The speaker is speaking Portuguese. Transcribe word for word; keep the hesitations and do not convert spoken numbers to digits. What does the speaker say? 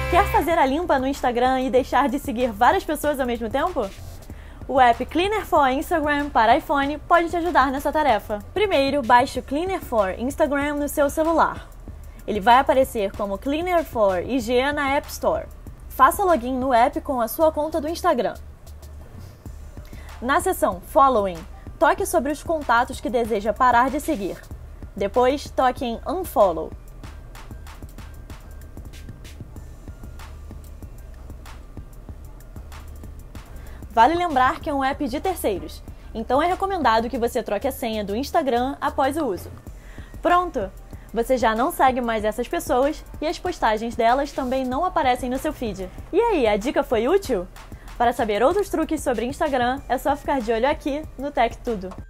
Quer fazer a limpa no Instagram e deixar de seguir várias pessoas ao mesmo tempo? O app Cleaner for Instagram para iPhone pode te ajudar nessa tarefa. Primeiro, baixe o Cleaner for Instagram no seu celular. Ele vai aparecer como Cleaner for I G na App Store. Faça login no app com a sua conta do Instagram. Na seção Following, toque sobre os contatos que deseja parar de seguir. Depois, toque em Unfollow. Vale lembrar que é um app de terceiros, então é recomendado que você troque a senha do Instagram após o uso. Pronto! Você já não segue mais essas pessoas e as postagens delas também não aparecem no seu feed. E aí, a dica foi útil? Para saber outros truques sobre Instagram, é só ficar de olho aqui no Tech Tudo.